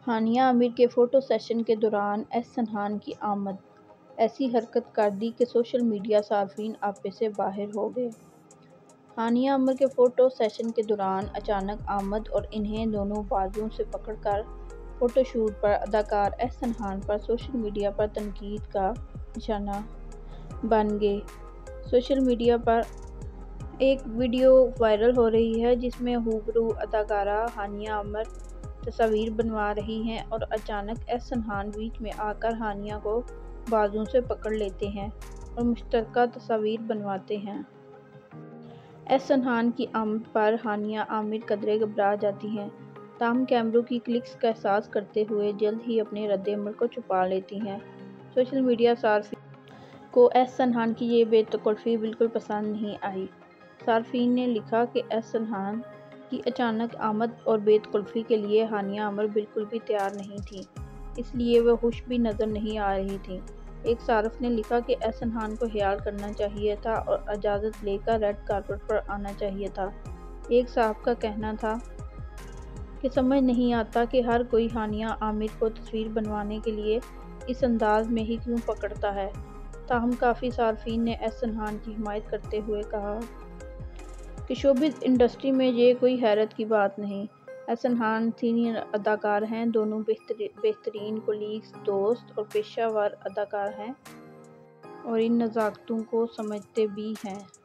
ہانیہ عامر کے photo session کے دوران ایس سنہان کی آمد ایسی حرکت کر دی کہ سوشل میڈیا صارفین آپے سے باہر ہو گئے۔ ہانیہ عامر کے فوٹو سیشن کے دوران اچانک آمد اور انہیں دونوں بازوؤں سے پکڑ کر فوٹو شوٹ پر اداکار ایس سنہان پر سوشل میڈیا پر تنقید کا نشانہ بن گئے۔ سوشل میڈیا پر ایک ویڈیو وائرل ہو رہی ہے جس میں ہبوہو اداکارہ ہانیہ عامر تصاویر بنوا رہی ہیں اور اچانک ایس سنہان بیچ میں آ کر ہانیہ کو بازوؤں سے پکڑ لیتے ہیں اور مشترکہ تصاویر بنواتے ہیں۔ ایس سنہان کی آمد پر ہانیہ عامر قدرے گھبرا جاتی ہیں، تاہم کیمروں کی کلکس کا احساس کرتے ہوئے جلد ہی اپنے رد عمل کو چھپا لیتی ہیں۔ سوشل میڈیا صارفین کو ایس سنہان کی یہ بے تکلفی بالکل پسند نہیں آئی۔ صارفین نے لکھا کہ ایس سنہان کی اچانک آمد اور بے تکلفی کے لیے ہانیہ عامر بالکل بھی تیار نہیں تھیں، اس لیے وہ خوش بھی نظر نہیں آ رہی تھیں۔ ایک صارف نے لکھا کہ ایس سنہان کو خیال کرنا چاہیے تھا اور اجازت لے کر ریڈ کارپٹ پر آنا چاہیے تھا۔ ایک صاحب کا کہنا تھا کہ سمجھ نہیں آتا کہ ہر کوئی ہانیہ عامر کو تصویر بنوانے کے لیے اس انداز میں ہی کیوں پکڑتا ہے، تاہم کافی صارفین نے ایس سنہان کی حمایت کرتے ہوئے کہا کہ شوبز انڈسٹری میں یہ کوئی حیرت کی بات نہیں۔ ایس سنہان سینئر اداکار ہیں، دونوں بہترین کولیگز، دوست اور پیشہ ور اداکار ہیں اور ان نزاکتوں کو سمجھتے بھی ہیں۔